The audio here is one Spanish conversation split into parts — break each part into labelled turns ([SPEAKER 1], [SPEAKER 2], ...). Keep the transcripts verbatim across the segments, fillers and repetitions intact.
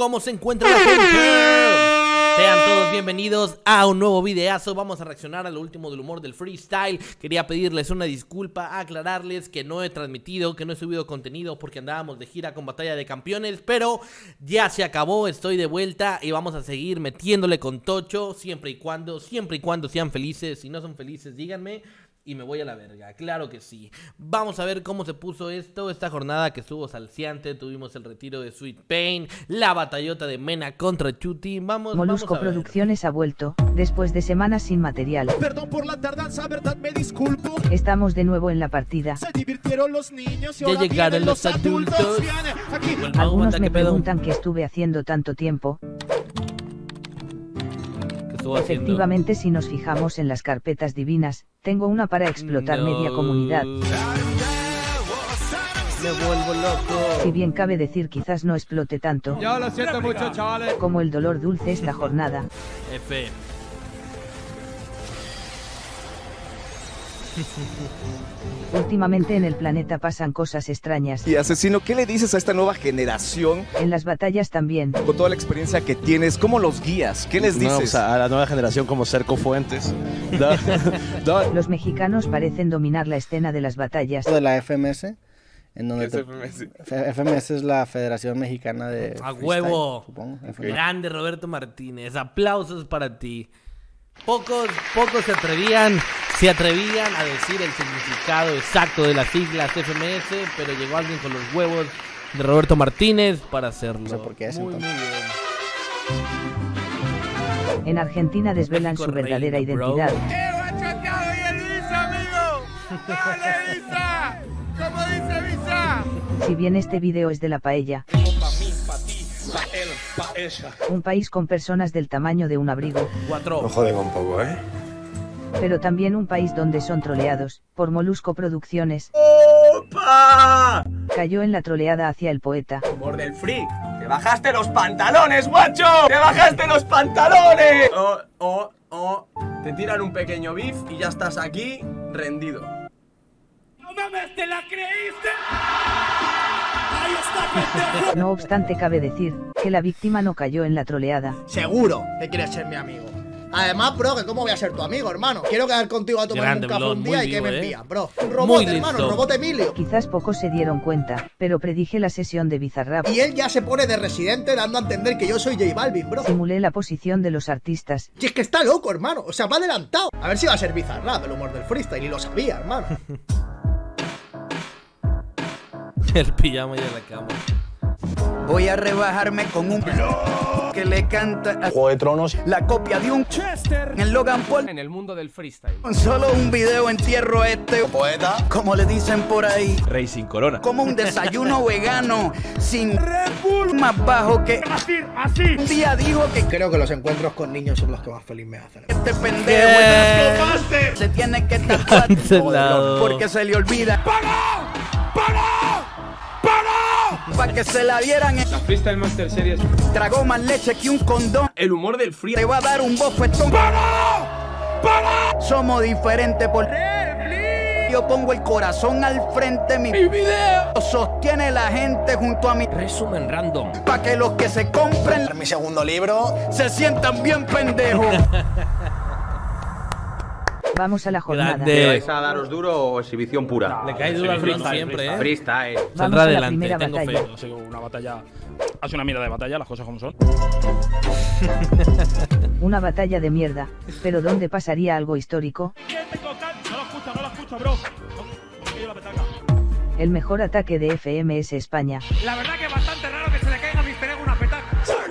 [SPEAKER 1] ¿Cómo se encuentra la gente? Sean todos bienvenidos a un nuevo videazo. Vamos a reaccionar a lo último del humor del freestyle. Quería pedirles una disculpa, aclararles que no he transmitido, que no he subido contenido porque andábamos de gira con Batalla de Campeones, pero ya se acabó, estoy de vuelta y vamos a seguir metiéndole con tocho, siempre y cuando, siempre y cuando sean felices. Si no son felices, díganme y me voy a la verga, claro que sí. Vamos a ver cómo se puso esto, esta jornada que estuvo salseante. Tuvimos el retiro de Sweet Pain, la batallota de Mena contra Chuti. Vamos,
[SPEAKER 2] Molusco
[SPEAKER 1] vamos a ver.
[SPEAKER 2] Producciones ha vuelto, después de semanas sin material.
[SPEAKER 3] Perdón por la tardanza, verdad me disculpo.
[SPEAKER 2] Estamos de nuevo en la partida.
[SPEAKER 3] Se divirtieron los niños y
[SPEAKER 1] Ya
[SPEAKER 3] ahora
[SPEAKER 1] llegaron
[SPEAKER 3] vienen
[SPEAKER 1] los
[SPEAKER 3] los adultos.
[SPEAKER 1] adultos.
[SPEAKER 3] Viene aquí.
[SPEAKER 1] Bueno,
[SPEAKER 2] Algunos
[SPEAKER 1] banda,
[SPEAKER 2] me
[SPEAKER 1] ¿qué pedo?
[SPEAKER 2] preguntan qué estuve haciendo tanto tiempo.
[SPEAKER 1] ¿Qué estuvo haciendo?
[SPEAKER 2] Efectivamente, si nos fijamos en las carpetas divinas, tengo una para explotar
[SPEAKER 1] No.
[SPEAKER 2] media comunidad.
[SPEAKER 1] Me vuelvo loco.
[SPEAKER 2] Si bien cabe decir quizás no explote tanto
[SPEAKER 4] Yo lo siento mucho, chavales.
[SPEAKER 2] como el dolor dulce esta jornada.
[SPEAKER 1] F.
[SPEAKER 2] Últimamente en el planeta pasan cosas extrañas.
[SPEAKER 5] Y Asesino, ¿qué le dices a esta nueva generación
[SPEAKER 2] En las batallas también.
[SPEAKER 5] con toda la experiencia que tienes? ¿Cómo los guías? ¿Qué les
[SPEAKER 6] No, o
[SPEAKER 5] dices?
[SPEAKER 6] sea, a la nueva generación como Cerco Fuentes. No, no.
[SPEAKER 2] Los mexicanos parecen dominar la escena de las batallas.
[SPEAKER 7] de la F M S, en donde
[SPEAKER 5] ¿Qué
[SPEAKER 7] te-
[SPEAKER 5] es F M S?
[SPEAKER 7] F- F M S es la Federación Mexicana de
[SPEAKER 1] A
[SPEAKER 7] Freestyle,
[SPEAKER 1] huevo.
[SPEAKER 7] supongo. F M S.
[SPEAKER 1] Grande Roberto Martínez, aplausos para ti. Pocos, pocos se atrevían, se atrevían a decir el significado exacto de las siglas F M S, pero llegó alguien con los huevos de Roberto Martínez para hacerlo.
[SPEAKER 7] No sé por qué es,
[SPEAKER 1] muy, muy
[SPEAKER 7] entonces.
[SPEAKER 1] bien.
[SPEAKER 2] En Argentina desvelan
[SPEAKER 1] México
[SPEAKER 2] su verdadera
[SPEAKER 1] reina, bro.
[SPEAKER 2] identidad.
[SPEAKER 4] ¡Eh, guachacado y el Visa, amigo! ¡Dale, Visa! ¿Cómo dice Visa?
[SPEAKER 2] Si bien este video es de la paella, un país con personas del tamaño de un abrigo,
[SPEAKER 1] Cuatro.
[SPEAKER 5] joden un poco, ¿eh?
[SPEAKER 2] pero también un país donde son troleados por Molusco Producciones.
[SPEAKER 4] ¡Opa!
[SPEAKER 2] Cayó en la troleada hacia el poeta.
[SPEAKER 4] Humor del freak. ¡Te bajaste los pantalones, guacho! ¡Te bajaste los pantalones! Oh, oh, oh. Te tiran un pequeño beef y ya estás aquí rendido. ¡No mames, te la creíste! ¡Ahí está, pendejo!
[SPEAKER 2] No obstante, cabe decir que la víctima no cayó en la troleada.
[SPEAKER 8] Seguro que quieres ser mi amigo. Además, bro, que cómo voy a ser tu amigo, hermano. Quiero quedar contigo a tomar
[SPEAKER 1] Grande,
[SPEAKER 8] un café
[SPEAKER 1] Blon,
[SPEAKER 8] un
[SPEAKER 1] muy
[SPEAKER 8] día y que
[SPEAKER 1] vivo,
[SPEAKER 8] me
[SPEAKER 1] eh.
[SPEAKER 8] envías, bro. Un robot,
[SPEAKER 1] Muy
[SPEAKER 8] hermano,
[SPEAKER 1] listo.
[SPEAKER 8] un robot Emilio.
[SPEAKER 2] Quizás pocos se dieron cuenta, pero predije la sesión de Bizarrap.
[SPEAKER 8] Y él ya se pone de residente dando a entender que yo soy J Balvin, bro.
[SPEAKER 2] Simulé la posición de los artistas.
[SPEAKER 8] Y es que está loco, hermano. O sea, va adelantado. A ver si va a ser Bizarrap el humor del freestyle. Y lo sabía, hermano.
[SPEAKER 1] El pijama y en la cama.
[SPEAKER 9] Voy a rebajarme con un que le canta a
[SPEAKER 6] Juego de Tronos.
[SPEAKER 9] la copia de un Chester en Logan Paul.
[SPEAKER 4] En el mundo del freestyle.
[SPEAKER 9] Con solo un video entierro este
[SPEAKER 5] Poeta.
[SPEAKER 9] como le dicen por ahí,
[SPEAKER 6] Rey sin corona.
[SPEAKER 9] como un desayuno vegano sin Red Bull más bajo que
[SPEAKER 4] Así, así.
[SPEAKER 9] un día dijo que
[SPEAKER 8] Creo que los encuentros con niños son los que más feliz me hacen.
[SPEAKER 9] este pendejo
[SPEAKER 1] ¿Qué?
[SPEAKER 9] se tiene que tatuar
[SPEAKER 1] Cancelado.
[SPEAKER 9] porque se le olvida para que se la dieran.
[SPEAKER 4] La Freestyle Master Series.
[SPEAKER 9] Tragó más leche que un condón.
[SPEAKER 4] El humor del free.
[SPEAKER 9] Te va a dar un bofetón. Somos diferentes por yo pongo el corazón al frente, mi video sostiene la gente junto a mí.
[SPEAKER 1] Resumen random.
[SPEAKER 9] Pa' que los que se compren
[SPEAKER 8] Mi segundo libro.
[SPEAKER 9] se sientan bien pendejos.
[SPEAKER 2] Vamos a la jornada.
[SPEAKER 1] Grande.
[SPEAKER 10] a daros duro o exhibición pura?
[SPEAKER 1] Le cae duro al Blon siempre, eh.
[SPEAKER 10] Freestyle.
[SPEAKER 2] Vamos
[SPEAKER 1] Saldrá
[SPEAKER 2] a la
[SPEAKER 1] adelante,
[SPEAKER 2] primera
[SPEAKER 1] tengo
[SPEAKER 2] batalla.
[SPEAKER 1] fe.
[SPEAKER 4] Ha sido una batalla. Ha sido una mierda de batalla, las cosas como son.
[SPEAKER 2] Una batalla de mierda, pero ¿dónde pasaría algo histórico?
[SPEAKER 4] No lo escucha, no lo escucha, bro. No, no, la petaca.
[SPEAKER 2] El mejor ataque de F M S España.
[SPEAKER 4] La verdad que es bastante raro que se le caiga a mister Ego una petaca.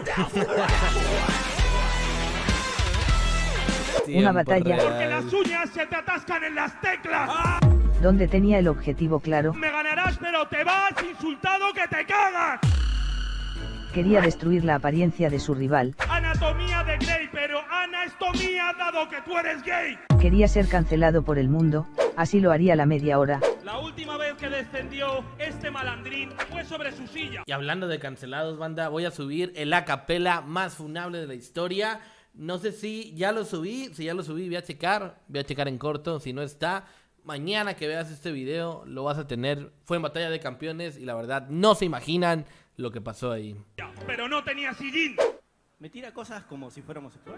[SPEAKER 2] Una batalla
[SPEAKER 4] Porque las uñas se te atascan en las teclas.
[SPEAKER 2] donde tenía el objetivo claro.
[SPEAKER 4] Me ganarás, pero te vas insultado que te cagas.
[SPEAKER 2] Quería destruir la apariencia de su rival.
[SPEAKER 4] Anatomía de Grey, pero anastomía dado que tú eres gay.
[SPEAKER 2] Quería ser cancelado por el mundo, así lo haría a la media hora.
[SPEAKER 4] La última vez que descendió este malandrín fue sobre su silla.
[SPEAKER 1] Y hablando de cancelados, banda, voy a subir el acapela más funable de la historia. No sé si ya lo subí, si ya lo subí voy a checar, voy a checar en corto, si no está, mañana que veas este video lo vas a tener. Fue en Batalla de Campeones y la verdad no se imaginan lo que pasó ahí.
[SPEAKER 11] Pero no tenía sillín.
[SPEAKER 12] Me tira cosas como si fuera homosexual.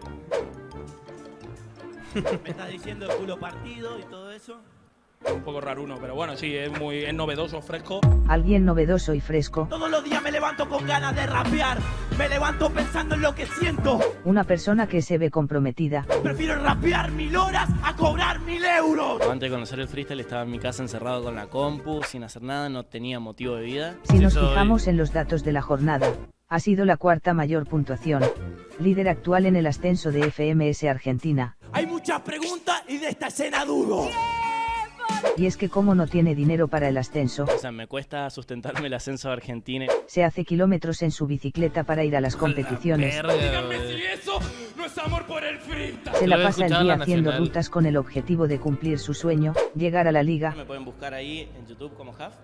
[SPEAKER 12] Me estás diciendo el culo partido y todo eso.
[SPEAKER 11] Un poco raro uno, pero bueno, sí, es muy es novedoso, fresco.
[SPEAKER 2] Alguien novedoso y fresco.
[SPEAKER 12] Todos los días me levanto con ganas de rapear. Me levanto pensando en lo que siento.
[SPEAKER 2] Una persona que se ve comprometida.
[SPEAKER 12] Prefiero rapear mil horas a cobrar mil euros.
[SPEAKER 13] Antes de conocer el freestyle estaba en mi casa encerrado con la compu, sin hacer nada, no tenía motivo de vida.
[SPEAKER 2] Si nos fijamos en los datos de la jornada, ha sido la cuarta mayor puntuación. Líder actual en el ascenso de F M S Argentina.
[SPEAKER 12] Hay muchas preguntas y de esta escena dudo.
[SPEAKER 2] Y es que como no tiene dinero para el ascenso,
[SPEAKER 13] O sea, me cuesta sustentarme el ascenso a Argentina.
[SPEAKER 2] se hace kilómetros en su bicicleta para ir a las competiciones.
[SPEAKER 11] Díganme si eso no es amor por el freestyle.
[SPEAKER 2] Se la
[SPEAKER 1] Lo he
[SPEAKER 2] pasa el
[SPEAKER 1] escuchado en
[SPEAKER 2] día
[SPEAKER 1] la
[SPEAKER 2] haciendo
[SPEAKER 1] Nacional.
[SPEAKER 2] rutas con el objetivo de cumplir su sueño, llegar a la liga.
[SPEAKER 13] Me pueden buscar ahí en YouTube como Haf.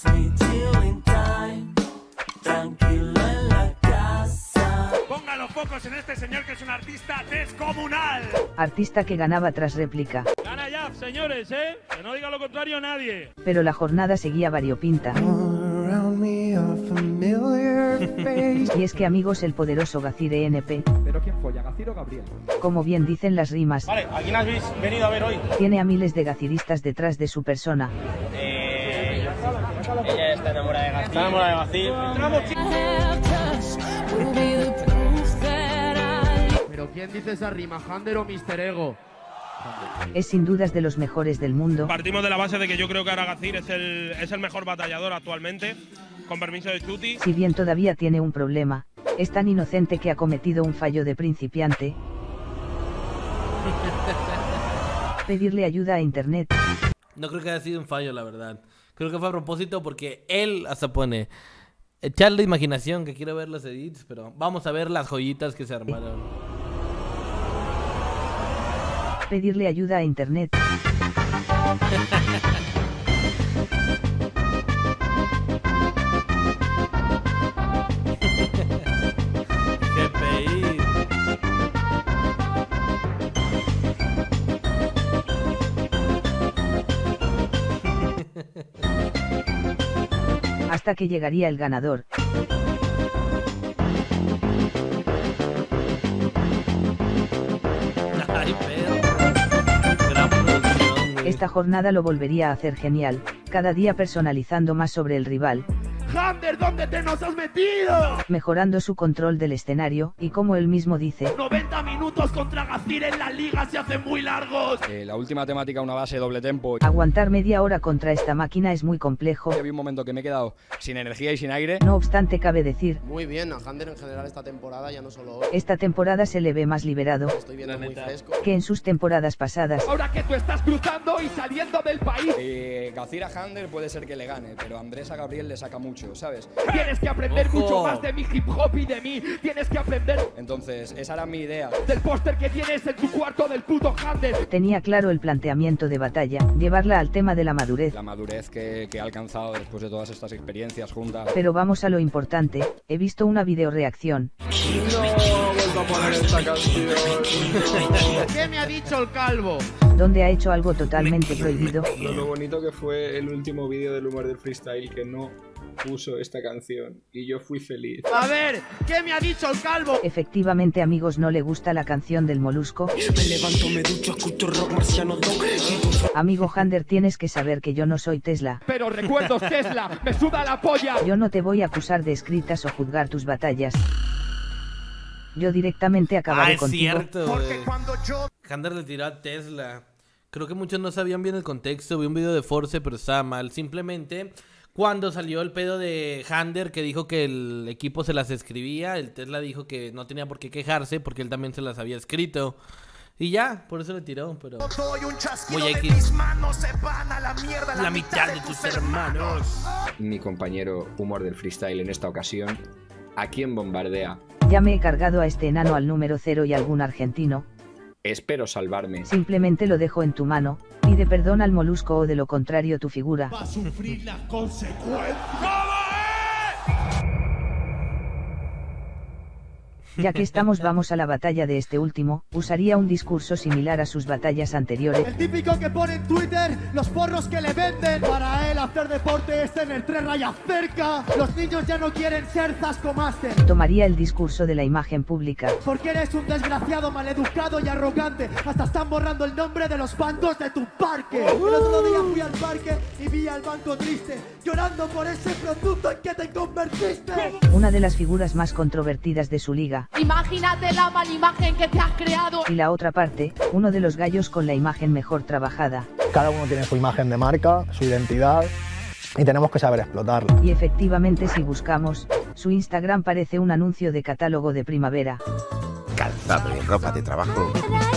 [SPEAKER 11] Pongan los focos en este señor que es un artista descomunal.
[SPEAKER 2] Artista que ganaba tras réplica.
[SPEAKER 11] Gana ya, señores, ¿eh? Que no diga lo contrario nadie.
[SPEAKER 2] Pero la jornada seguía variopinta. Y es que amigos, el poderoso Gazir E N P,
[SPEAKER 14] ¿Pero quién folla, Gazir o Gabriel?
[SPEAKER 2] como bien dicen las rimas,
[SPEAKER 11] Vale, ¿a quién habéis venido a ver hoy?
[SPEAKER 2] tiene a miles de gaziristas detrás de su persona.
[SPEAKER 12] Eh, ella está enamorada de Gazir.
[SPEAKER 11] Está enamorada de Gazir.
[SPEAKER 3] Pero ¿quién dice esa rima? ¿Hander o mister Ego?
[SPEAKER 2] Es sin dudas de los mejores del mundo.
[SPEAKER 11] Partimos de la base de que yo creo que ahora Gazir es el, es el mejor batallador actualmente, con permiso de Chuti.
[SPEAKER 2] Si bien todavía tiene un problema, es tan inocente que ha cometido un fallo de principiante. Pedirle ayuda a internet.
[SPEAKER 1] No creo que haya sido un fallo, la verdad. Creo que fue a propósito porque él hasta pone echarle imaginación, que quiero ver los edits, pero vamos a ver las joyitas que se armaron.
[SPEAKER 2] Pedirle ayuda a internet.
[SPEAKER 1] G P I.
[SPEAKER 2] Hasta que llegaría el ganador.
[SPEAKER 1] Ay, perro. Gran producción, güey.
[SPEAKER 2] Esta jornada lo volvería a hacer genial, cada día personalizando más sobre el rival,
[SPEAKER 3] ¡Hander, ¿dónde te nos has metido?
[SPEAKER 2] mejorando su control del escenario, y como él mismo dice,
[SPEAKER 3] noventa minutos contra Gazir en la liga se hacen muy largos.
[SPEAKER 14] Eh, la última temática, una base doble tempo.
[SPEAKER 2] aguantar media hora contra esta máquina es muy complejo.
[SPEAKER 14] Había un momento que me he quedado sin energía y sin aire.
[SPEAKER 2] No obstante, cabe decir,
[SPEAKER 15] Muy bien, a Hander en general esta temporada, ya no solo hoy.
[SPEAKER 2] esta temporada se le ve más liberado
[SPEAKER 15] Estoy viendo muy fresco.
[SPEAKER 2] que en sus temporadas pasadas.
[SPEAKER 3] Ahora que tú estás cruzando y saliendo del país,
[SPEAKER 14] Eh, Gazir a Hander puede ser que le gane, pero Andrés a Gabriel le saca mucho, ¿sabes?
[SPEAKER 3] tienes que aprender
[SPEAKER 1] Ojo.
[SPEAKER 3] mucho más de mi hip hop y de mí. Tienes que aprender
[SPEAKER 14] Entonces, esa era mi idea.
[SPEAKER 3] del póster que tienes en tu cuarto del puto Hander.
[SPEAKER 2] Tenía claro el planteamiento de batalla, llevarla al tema de la madurez.
[SPEAKER 14] La madurez que, que ha alcanzado después de todas estas experiencias juntas.
[SPEAKER 2] Pero vamos a lo importante, he visto una videoreacción.
[SPEAKER 4] No, vuelvo a poner esta canción.
[SPEAKER 3] ¿Qué me ha dicho el calvo?
[SPEAKER 2] Donde ha hecho algo totalmente prohibido.
[SPEAKER 16] Lo, lo bonito que fue el último vídeo del humor del freestyle que no puso esta canción y yo fui feliz.
[SPEAKER 3] A ver, ¿qué me ha dicho el calvo?
[SPEAKER 2] Efectivamente, amigos, no le gusta la canción del Molusco.
[SPEAKER 12] Me levanto, me ducho, escucho rock marciano.
[SPEAKER 2] Amigo Hander, tienes que saber que yo no soy Tesla.
[SPEAKER 3] Pero recuerdos Tesla, me suda la polla.
[SPEAKER 2] Yo no te voy a acusar de escritas o juzgar tus batallas. Yo directamente acabaré
[SPEAKER 1] Ah, es
[SPEAKER 2] contigo.
[SPEAKER 1] cierto, güey. Hander le tiró a Tesla. Creo que muchos no sabían bien el contexto. Vi un video de Force, pero estaba mal. Simplemente, cuando salió el pedo de Hander, que dijo que el equipo se las escribía, el Tesla dijo que no tenía por qué quejarse porque él también se las había escrito. Y ya, por eso le tiró, pero... Muy X. La mitad de tus hermanos.
[SPEAKER 17] Mi compañero humor del freestyle en esta ocasión, ¿a quién bombardea?
[SPEAKER 2] Ya me he cargado a este enano al número cero y algún argentino.
[SPEAKER 17] Espero salvarme.
[SPEAKER 2] Simplemente lo dejo en tu mano. Pide perdón al Molusco o de lo contrario tu figura.
[SPEAKER 3] Va a sufrir las consecuencias.
[SPEAKER 2] Ya que estamos vamos a la batalla de este último, usaría un discurso similar a sus batallas anteriores.
[SPEAKER 3] El típico que pone en Twitter los porros que le venden. Para él hacer deporte es tener tres rayas cerca. Los niños ya no quieren ser Zasco Master.
[SPEAKER 2] Tomaría el discurso de la imagen pública.
[SPEAKER 3] Porque eres un desgraciado, maleducado y arrogante. Hasta están borrando el nombre de los bancos de tu parque. El otro día fui al parque y vi al banco triste, llorando por ese producto en que te convertiste.
[SPEAKER 2] Una de las figuras más controvertidas de su liga.
[SPEAKER 18] Imagínate la mala imagen que te has creado.
[SPEAKER 2] Y la otra parte, uno de los gallos con la imagen mejor trabajada.
[SPEAKER 19] Cada uno tiene su imagen de marca, su identidad, y tenemos que saber explotarla.
[SPEAKER 2] Y efectivamente, si buscamos, su Instagram parece un anuncio de catálogo de primavera.
[SPEAKER 20] Calzado y ropa de trabajo.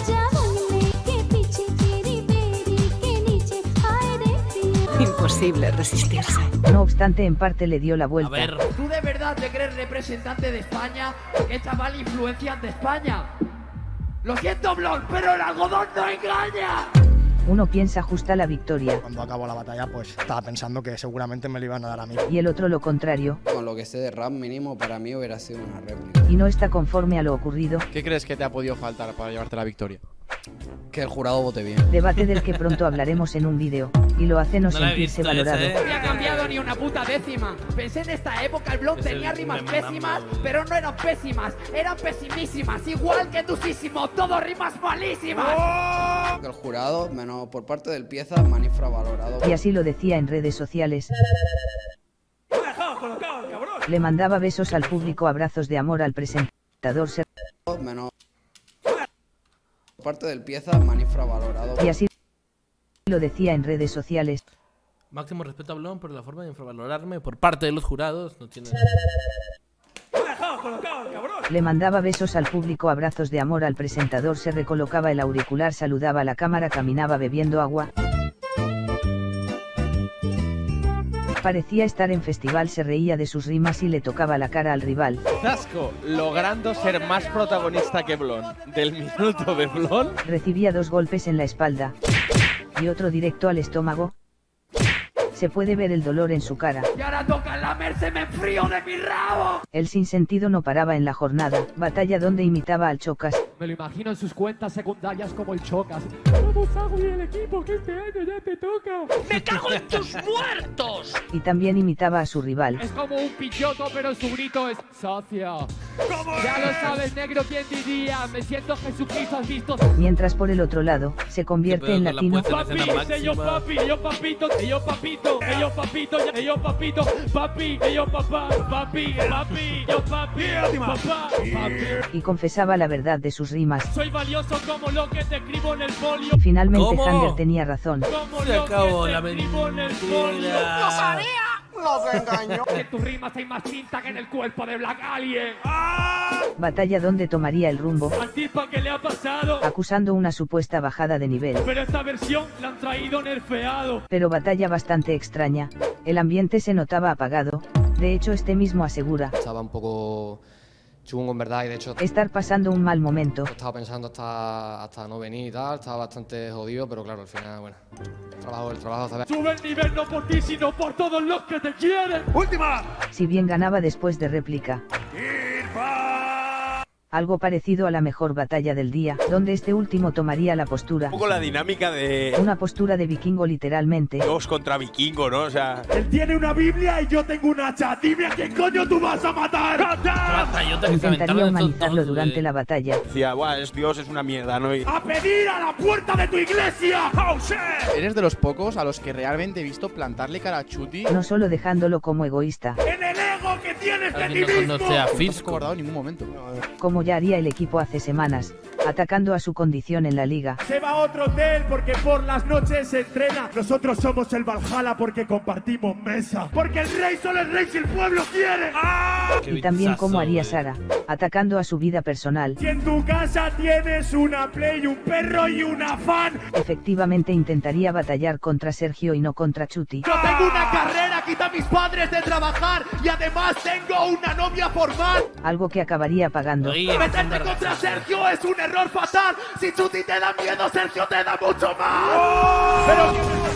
[SPEAKER 2] Imposible resistirse. No obstante, en parte le dio la vuelta.
[SPEAKER 1] A ver.
[SPEAKER 12] ¿Tú de verdad te crees representante de España? ¿Qué chaval influencias de España? Lo siento, Blon, pero el algodón no engaña.
[SPEAKER 2] Uno piensa justa la victoria.
[SPEAKER 19] Cuando acabó la batalla, pues estaba pensando que seguramente me lo iban a dar a mí.
[SPEAKER 2] Y el otro lo contrario.
[SPEAKER 21] Con lo que sé de rap mínimo, para mí hubiera sido una réplica.
[SPEAKER 2] Y no está conforme a lo ocurrido.
[SPEAKER 6] ¿Qué crees que te ha podido faltar para llevarte la victoria?
[SPEAKER 21] Que el jurado vote bien.
[SPEAKER 2] Debate del que pronto hablaremos en un vídeo, y lo hace no,
[SPEAKER 1] No la he
[SPEAKER 2] sentirse
[SPEAKER 1] visto
[SPEAKER 2] valorado.
[SPEAKER 1] esa, ¿eh?
[SPEAKER 12] No había cambiado ni una puta décima. Pensé en esta época, el blog
[SPEAKER 1] Es
[SPEAKER 12] tenía
[SPEAKER 1] el
[SPEAKER 12] rimas
[SPEAKER 1] meme
[SPEAKER 12] pésimas,
[SPEAKER 1] mamá.
[SPEAKER 12] pero no eran pésimas, eran pesimísimas, igual que tusísimo, todo rimas malísimas.
[SPEAKER 21] Que el jurado, menos por parte del pieza, me han infravalorado.
[SPEAKER 2] Y así lo decía en redes sociales. Le mandaba besos al público, abrazos de amor al presentador. Se...
[SPEAKER 21] Menos por parte del pieza, me han infravalorado.
[SPEAKER 2] Y así lo decía en redes sociales.
[SPEAKER 1] Máximo respeto a Blon, pero la forma de infravalorarme por parte de los jurados no tiene...
[SPEAKER 2] Le mandaba besos al público, abrazos de amor al presentador, se recolocaba el auricular, saludaba a la cámara, caminaba bebiendo agua. Parecía estar en festival, se reía de sus rimas y le tocaba la cara al rival.
[SPEAKER 6] Zasco, logrando ser más protagonista que Blon. Del minuto de Blon.
[SPEAKER 2] Recibía dos golpes en la espalda y otro directo al estómago. Se puede ver el dolor en su cara.
[SPEAKER 12] Y ahora toca lamerse, me enfrío de mi rabo.
[SPEAKER 2] El sinsentido no paraba en la jornada, batalla donde imitaba al Chocas.
[SPEAKER 3] Me lo imagino en sus cuentas secundarias como el Chocas. Vamos, Agui, el equipo, que este año ya te toca.
[SPEAKER 12] ¡Me cago en tus muertos!
[SPEAKER 2] Y también imitaba a su rival.
[SPEAKER 3] Es como un pichoto, pero su grito es socio. Ya lo sabes, negro, ¿quién diría? Me siento Jesucristo, has visto.
[SPEAKER 2] Mientras por el otro lado, se convierte en latino.
[SPEAKER 3] Papi, yo papi, yo papito, yo papito, yo papito, yo papito, papi, yo papá, papi, papi, yo papi, papá, papi.
[SPEAKER 2] Y confesaba la verdad de sus rimas.
[SPEAKER 3] Soy valioso como lo que te escribo en el folio.
[SPEAKER 2] Finalmente
[SPEAKER 1] ¿Cómo?
[SPEAKER 2] Hander tenía razón.
[SPEAKER 3] Como
[SPEAKER 1] Se
[SPEAKER 3] lo
[SPEAKER 1] acabó
[SPEAKER 3] que
[SPEAKER 1] la
[SPEAKER 3] te escribo en el folio.
[SPEAKER 1] mentira.
[SPEAKER 3] ¡Lo sabía! ¡Nos engañó! Que tus rimas hay más tinta que en el cuerpo de Black Alien. ¡Ah!
[SPEAKER 2] Batalla donde tomaría el rumbo,
[SPEAKER 3] ¿Al tipa qué le ha pasado?
[SPEAKER 2] acusando una supuesta bajada de nivel.
[SPEAKER 3] Pero esta versión la han traído nerfeado.
[SPEAKER 2] Pero batalla bastante extraña. El ambiente se notaba apagado. De hecho, este mismo asegura
[SPEAKER 15] Estaba un poco chungo en verdad y de hecho
[SPEAKER 2] estar pasando un mal momento.
[SPEAKER 15] estaba pensando hasta, hasta no venir y tal, estaba bastante jodido, pero claro, al final, bueno, el trabajo, el trabajo, ¿sabes?
[SPEAKER 3] Sube el nivel no por ti, sino por todos los que te quieren. ¡Última!
[SPEAKER 2] Si bien ganaba después de réplica. Algo parecido a la mejor batalla del día, donde este último tomaría la postura.
[SPEAKER 6] Un poco la dinámica de...
[SPEAKER 2] Una postura de vikingo literalmente.
[SPEAKER 6] Dos contra vikingo, ¿no? O sea...
[SPEAKER 3] Él tiene una Biblia y yo tengo un hacha. Dime a quién coño tú vas a matar.
[SPEAKER 2] Intentaría humanizarlo durante la batalla.
[SPEAKER 6] Decía, buah, es Dios, es una mierda, ¿no? Y...
[SPEAKER 3] ¡A pedir a la puerta de tu iglesia! ¡Oh, shit!
[SPEAKER 22] Eres de los pocos a los que realmente he visto plantarle cara a Chuti.
[SPEAKER 2] No solo dejándolo como egoísta,
[SPEAKER 3] ¡En el ego que tienes de ti
[SPEAKER 1] Alguien no
[SPEAKER 3] mismo!
[SPEAKER 1] conoce a
[SPEAKER 22] No te has
[SPEAKER 1] Fisco.
[SPEAKER 22] acordado en ningún momento.
[SPEAKER 2] como ya haría el equipo hace semanas, atacando a su condición en la liga.
[SPEAKER 3] Se va a otro hotel porque por las noches se entrena. Nosotros somos el Valhalla porque compartimos mesa. Porque el rey solo es rey si el pueblo quiere. ¡Ah!
[SPEAKER 2] Y también como haría Sara, atacando a su vida personal.
[SPEAKER 3] Si en tu casa tienes una Play, un perro y una fan.
[SPEAKER 2] Efectivamente intentaría batallar contra Sergio y no contra Chuti.
[SPEAKER 3] Yo tengo una carrera, quita a mis padres de trabajar y además tengo una novia formal.
[SPEAKER 2] Algo que acabaría pagando.
[SPEAKER 3] Meterte contra Sergio es un error fatal. Si Chuti te da miedo, Sergio te da mucho más. Pero ¿qué me estás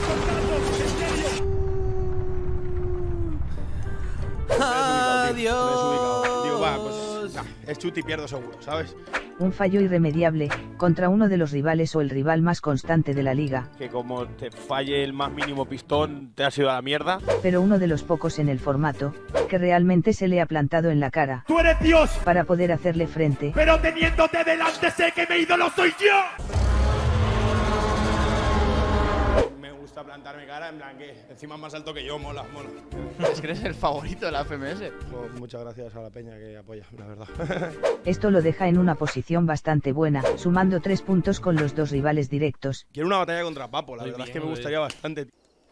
[SPEAKER 3] contando?
[SPEAKER 1] Adiós.
[SPEAKER 6] Digo, va, pues
[SPEAKER 5] sea, es Chuti, pierdo seguro, ¿sabes?
[SPEAKER 2] Un fallo irremediable, contra uno de los rivales o el rival más constante de la liga,
[SPEAKER 6] Que como te falle el más mínimo pistón, te has ido a la mierda.
[SPEAKER 2] pero uno de los pocos en el formato, que realmente se le ha plantado en la cara.
[SPEAKER 3] ¡Tú eres Dios!
[SPEAKER 2] Para poder hacerle frente.
[SPEAKER 3] Pero teniéndote delante sé que mi ídolo soy yo.
[SPEAKER 5] Me gusta plantarme cara, en plan que encima es más alto que yo, mola, mola.
[SPEAKER 22] Es que eres el favorito de la F M S.
[SPEAKER 5] Jo, muchas gracias a la peña que apoya, la verdad.
[SPEAKER 2] Esto lo deja en una posición bastante buena, sumando tres puntos con los dos rivales directos.
[SPEAKER 5] Quiero una batalla contra Papo, la
[SPEAKER 1] Muy
[SPEAKER 5] verdad
[SPEAKER 1] bien,
[SPEAKER 5] es que me
[SPEAKER 1] muy
[SPEAKER 5] gustaría bastante.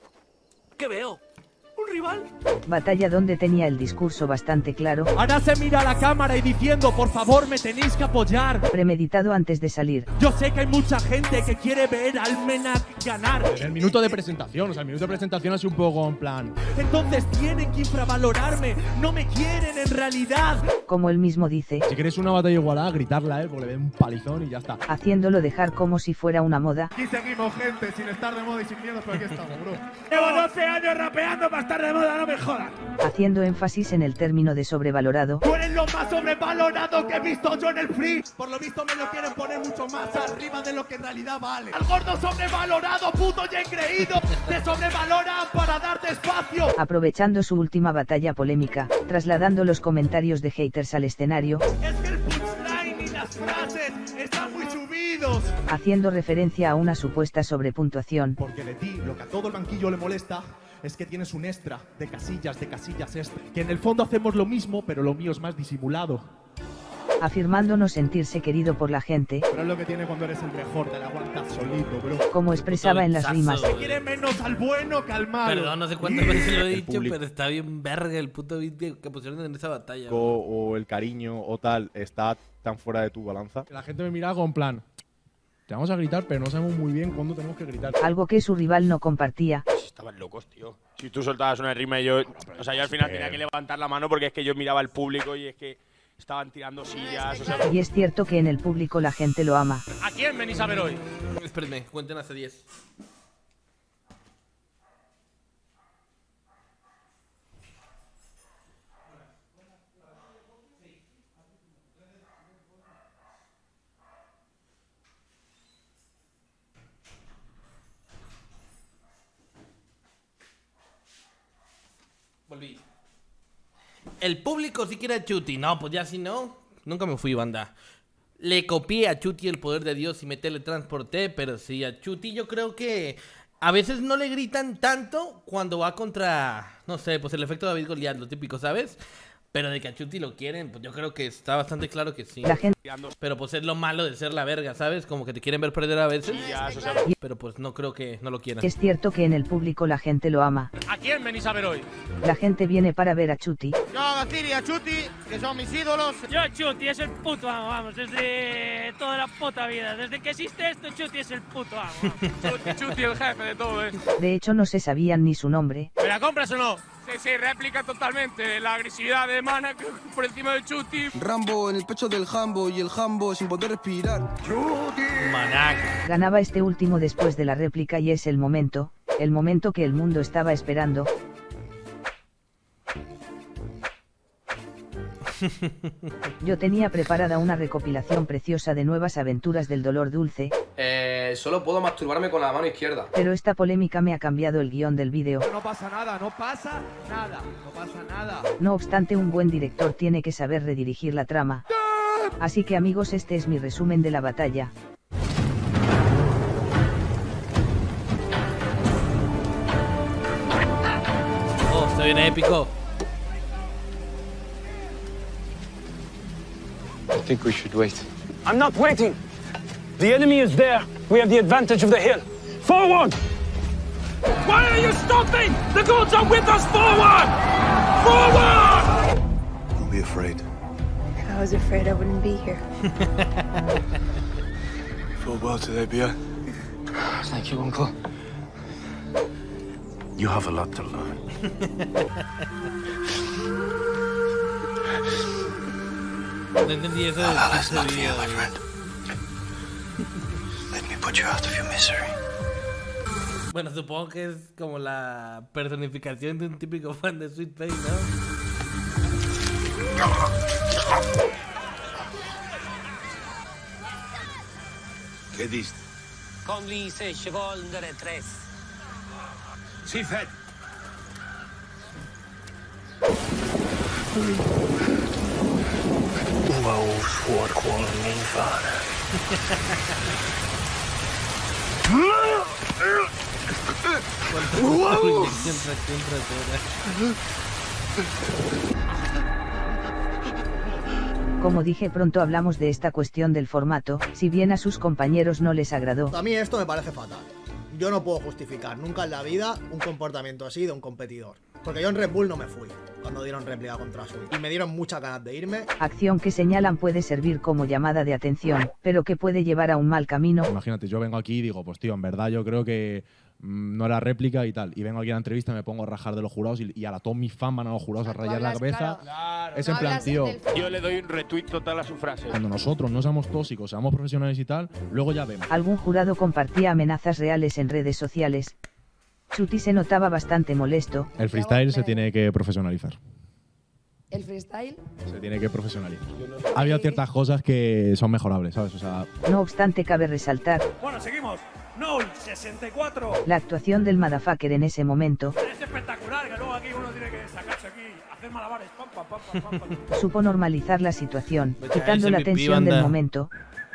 [SPEAKER 12] ¿Qué veo? ¿Un rival?
[SPEAKER 2] Batalla donde tenía el discurso bastante claro,
[SPEAKER 3] Ahora se mira a la cámara y diciendo, por favor, me tenéis que apoyar.
[SPEAKER 2] premeditado antes de salir.
[SPEAKER 3] Yo sé que hay mucha gente que quiere ver al Menak ganar.
[SPEAKER 7] El minuto de presentación, o sea, el minuto de presentación es un poco en plan.
[SPEAKER 3] Entonces tienen que infravalorarme. No me quieren en realidad.
[SPEAKER 2] Como él mismo dice,
[SPEAKER 7] Si quieres una batalla igualada, gritarla, ¿eh? Porque le den un palizón y ya está.
[SPEAKER 2] haciéndolo dejar como si fuera una moda,
[SPEAKER 3] Aquí seguimos, gente, sin estar de moda y sin miedo, pero aquí estamos, bro. Llevo doce años rapeando para estar de moda, no me jodas.
[SPEAKER 2] haciendo énfasis en el término de sobrevalorado,
[SPEAKER 3] Tú eres lo más sobrevalorado que he visto yo en el free. Por lo visto me lo quieren poner mucho más arriba de lo que en realidad vale. Al gordo sobrevalorado, puto y engreído. Te sobrevaloran para darte espacio.
[SPEAKER 2] aprovechando su última batalla polémica, trasladando los comentarios de haters al escenario,
[SPEAKER 3] Es que el punchline y las frases están muy subidos.
[SPEAKER 2] haciendo referencia a una supuesta sobrepuntuación,
[SPEAKER 3] Porque de ti, lo que a todo el banquillo le molesta es que tienes un extra de casillas, de casillas extra. Que en el fondo hacemos lo mismo, pero lo mío es más disimulado.
[SPEAKER 2] afirmando no sentirse querido por la gente,
[SPEAKER 3] Pero es lo que tiene cuando eres el mejor, te la aguantas solito, bro.
[SPEAKER 2] como expresaba en las rimas.
[SPEAKER 3] Se quiere menos al bueno que al malo.
[SPEAKER 1] Perdón, no sé cuántas veces lo he
[SPEAKER 7] El
[SPEAKER 1] dicho,
[SPEAKER 7] público.
[SPEAKER 1] pero está bien verga el puto vídeo que pusieron en esa batalla.
[SPEAKER 23] o, o el cariño o tal está tan fuera de tu balanza.
[SPEAKER 7] La gente me mira con plan. Te vamos a gritar, pero no sabemos muy bien cuándo tenemos que gritar.
[SPEAKER 2] Algo que su rival no compartía,
[SPEAKER 6] Estaban locos, tío. Si tú soltabas una rima y yo. O sea, yo al final tenía que levantar la mano porque es que yo miraba al público y es que estaban tirando sillas. O sea,
[SPEAKER 2] y es cierto que en el público la gente lo ama.
[SPEAKER 11] ¿A quién venís a ver hoy?
[SPEAKER 1] Espérenme, cuenten hasta diez. Volví. El público sí quiere a Chuti. No, pues ya si no, nunca me fui, banda. Le copié a Chuti el poder de Dios y me teletransporté, pero sí, a Chuti yo creo que a veces no le gritan tanto cuando va contra, no sé, pues el efecto David Goliat, lo típico, ¿sabes? Pero de que a Chuti lo quieren, pues yo creo que está bastante claro que sí.
[SPEAKER 2] La gente-
[SPEAKER 1] Pero pues es lo malo de ser la verga, ¿sabes? Como que te quieren ver perder a veces. Pero pues no creo que no lo quieran.
[SPEAKER 2] Es cierto que en el público la gente lo ama.
[SPEAKER 11] ¿A quién venís a ver hoy?
[SPEAKER 2] La gente viene para ver a Chuti,
[SPEAKER 11] Yo a Gaziri y a Chuti, que son mis ídolos.
[SPEAKER 24] Yo Chuti es el puto amo, vamos, desde toda la puta vida. Desde que existe esto, Chuti es el puto amo.
[SPEAKER 11] Chuti, Chuti, el jefe de todo esto.
[SPEAKER 2] de hecho no se sabían ni su nombre,
[SPEAKER 11] ¿Me la compras o no? Sí, sí, réplica totalmente. La agresividad de Mana por encima de Chuti.
[SPEAKER 25] Rambo en el pecho del Jambo y el Jambo sin poder respirar.
[SPEAKER 1] Manac.
[SPEAKER 2] ganaba este último después de la réplica y es el momento, el momento que el mundo estaba esperando. Yo tenía preparada una recopilación preciosa de nuevas aventuras del dolor dulce,
[SPEAKER 4] Eh, solo puedo masturbarme con la mano izquierda.
[SPEAKER 2] pero esta polémica me ha cambiado el guión del vídeo.
[SPEAKER 3] No pasa nada, no pasa nada, no pasa nada.
[SPEAKER 2] No obstante, un buen director tiene que saber redirigir la trama. Así que amigos, este es mi resumen de la batalla.
[SPEAKER 1] Oh, se viene épico.
[SPEAKER 26] I think we should wait.
[SPEAKER 27] I'm not waiting. The enemy is there. We have the advantage of the hill. Forward! Why are you stopping? The gods are with us. Forward! Forward!
[SPEAKER 26] Don't be afraid.
[SPEAKER 28] If I was afraid, I wouldn't be here.
[SPEAKER 26] Fought well today, Bia.
[SPEAKER 27] Thank you, Uncle.
[SPEAKER 26] You have a lot to learn.
[SPEAKER 1] No entendí eso de
[SPEAKER 26] Ah, that's
[SPEAKER 1] ese
[SPEAKER 26] not for you,
[SPEAKER 1] video.
[SPEAKER 26] my friend. Let me put you out of your misery.
[SPEAKER 1] Bueno, supongo que es como la personificación de un típico fan de Sweet Pain, ¿no?
[SPEAKER 26] Què diste?
[SPEAKER 27] Com dice cheval de tres.
[SPEAKER 26] Sí, fet. Wous voor gewoon mijn vader.
[SPEAKER 2] Como dije, pronto hablamos de esta cuestión del formato, si bien a sus compañeros no les agradó.
[SPEAKER 19] A mí esto me parece fatal. Yo no puedo justificar nunca en la vida un comportamiento así de un competidor. Porque yo en Red Bull no me fui cuando dieron réplica contra Sui. Y me dieron muchas ganas de irme.
[SPEAKER 2] Acción que señalan puede servir como llamada de atención, pero que puede llevar a un mal camino.
[SPEAKER 7] Imagínate, yo vengo aquí y digo, pues tío, en verdad yo creo que mmm, no era réplica y tal. Y vengo aquí a la entrevista, me pongo a rajar de los jurados y, y a la todos mis fans van a los jurados a rayar la cabeza.
[SPEAKER 6] Claro.
[SPEAKER 7] Es en plan, tío,
[SPEAKER 6] Yo le doy un retweet total a su frase.
[SPEAKER 7] cuando nosotros no seamos tóxicos, seamos profesionales y tal, luego ya vemos.
[SPEAKER 2] Algún jurado compartía amenazas reales en redes sociales. Chuty se notaba bastante molesto.
[SPEAKER 7] El freestyle se tiene que profesionalizar.
[SPEAKER 8] ¿El freestyle?
[SPEAKER 7] Se tiene que profesionalizar. Había ciertas cosas que son mejorables, ¿sabes? O sea,
[SPEAKER 2] No obstante, cabe resaltar
[SPEAKER 27] Bueno, seguimos. Null sesenta y cuatro.
[SPEAKER 2] la actuación del motherfucker en ese momento.
[SPEAKER 27] Es espectacular que luego aquí uno tiene que sacarse aquí, hacer malabares. Pam, pam, pam, pam, pam, pam.
[SPEAKER 2] Supo normalizar la situación,
[SPEAKER 1] Vete,
[SPEAKER 2] quitando
[SPEAKER 1] ahí
[SPEAKER 2] la
[SPEAKER 1] se me
[SPEAKER 2] tensión del
[SPEAKER 1] anda.
[SPEAKER 2] momento.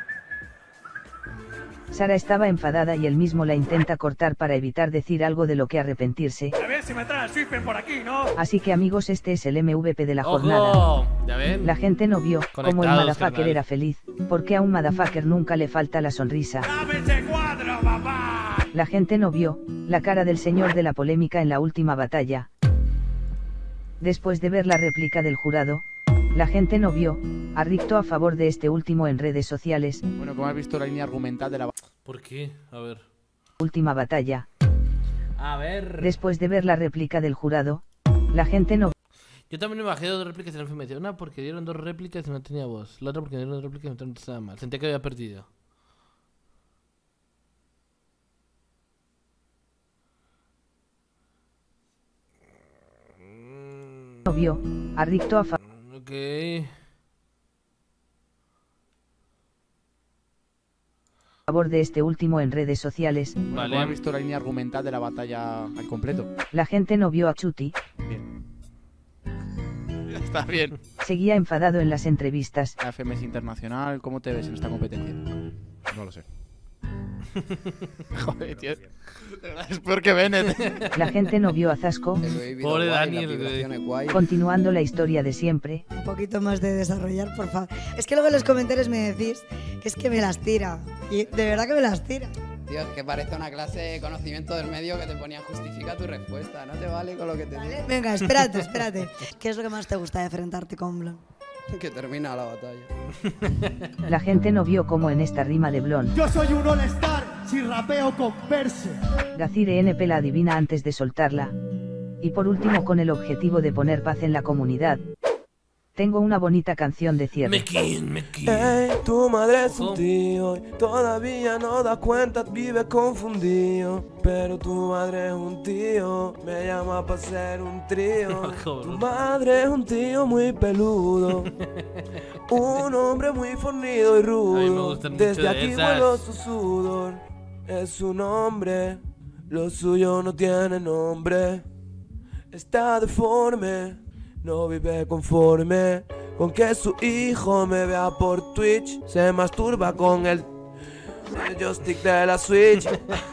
[SPEAKER 2] Sara estaba enfadada y él mismo la intenta cortar para evitar decir algo de lo que arrepentirse.
[SPEAKER 27] A ver si me trae el Swipen por aquí, ¿no?
[SPEAKER 2] Así que amigos, este es el M V P de la
[SPEAKER 1] ¡Ojo!
[SPEAKER 2] jornada.
[SPEAKER 1] ¿Ya ven?
[SPEAKER 2] La gente no vio cómo el
[SPEAKER 1] Conectados,
[SPEAKER 2] motherfucker
[SPEAKER 1] carnal.
[SPEAKER 2] era feliz, porque a un motherfucker nunca le falta la sonrisa.
[SPEAKER 27] ¡Dame ese cuadro, papá!
[SPEAKER 2] La gente no vio la cara del señor de la polémica en la última batalla. Después de ver la réplica del jurado, la gente no vio a Ricto a favor de este último en redes sociales.
[SPEAKER 22] Bueno, como has visto la línea argumental de la...
[SPEAKER 1] ¿Por qué? A ver.
[SPEAKER 2] Última batalla.
[SPEAKER 1] A ver.
[SPEAKER 2] Después de ver la réplica del jurado, la gente no
[SPEAKER 1] Yo también me bajé dos réplicas en el F M S. Una porque dieron dos réplicas y no tenía voz. La otra porque dieron dos réplicas y no estaba mal. Sentía que había perdido.
[SPEAKER 2] no vio a Ricto a favor.
[SPEAKER 1] Ok.
[SPEAKER 2] favor de este último en redes sociales.
[SPEAKER 22] Bueno, como has visto la línea argumental de la batalla al completo.
[SPEAKER 2] La gente no vio a Chuty.
[SPEAKER 22] Ya está bien.
[SPEAKER 2] Seguía enfadado en las entrevistas.
[SPEAKER 22] La F M S Internacional, ¿cómo te ves en esta competencia?
[SPEAKER 7] no lo sé.
[SPEAKER 22] Joder, tío. De verdad, es peor que Bennett.
[SPEAKER 2] La gente no vio a Zasco.
[SPEAKER 1] Pobre Daniel.
[SPEAKER 2] Continuando la historia de siempre.
[SPEAKER 8] Un poquito más de desarrollar, por favor. Es que luego en los comentarios me decís que es que me las tira. Y de verdad que me las tira.
[SPEAKER 21] Tío, es que parece una clase de conocimiento del medio que te ponía justifica tu respuesta. No te vale con lo que te digo.
[SPEAKER 8] Venga, espérate, espérate. ¿Qué es lo que más te gusta de enfrentarte con Blon?
[SPEAKER 21] Que termina la batalla.
[SPEAKER 2] La gente no vio cómo en esta rima de Blon.
[SPEAKER 3] Yo soy un all-star si rapeo con verse.
[SPEAKER 2] Gazire N P la adivina antes de soltarla. Y por último, con el objetivo de poner paz en la comunidad, tengo una bonita canción de cierre.
[SPEAKER 1] Mequín, Mequín.
[SPEAKER 9] Ey, tu madre es un tío y todavía no da cuenta, vive confundido. Pero tu madre es un tío, me llama para ser un trío. Tu madre es un tío muy peludo, un hombre muy fornido y
[SPEAKER 1] A mí me
[SPEAKER 9] rudo.
[SPEAKER 1] gustan mucho
[SPEAKER 9] Desde
[SPEAKER 1] de
[SPEAKER 9] aquí
[SPEAKER 1] esas.
[SPEAKER 9] vuelo su sudor, es su nombre, lo suyo no tiene nombre. Está deforme, no vive conforme con que su hijo me vea por Twitch. Se masturba con el, el joystick de la Switch.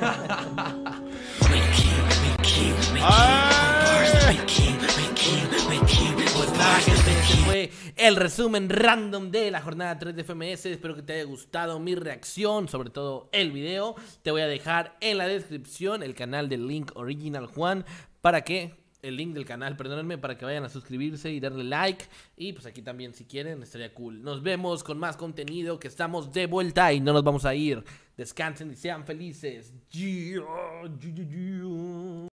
[SPEAKER 1] Pues nada, gente, este fue el resumen random de la jornada tres de F M S. Espero que te haya gustado mi reacción, sobre todo el video. Te voy a dejar en la descripción el canal del Link Original Juan para que... el link del canal, perdónenme, para que vayan a suscribirse y darle like. Y pues aquí también, si quieren, estaría cool. Nos vemos con más contenido, que estamos de vuelta y no nos vamos a ir. Descansen y sean felices.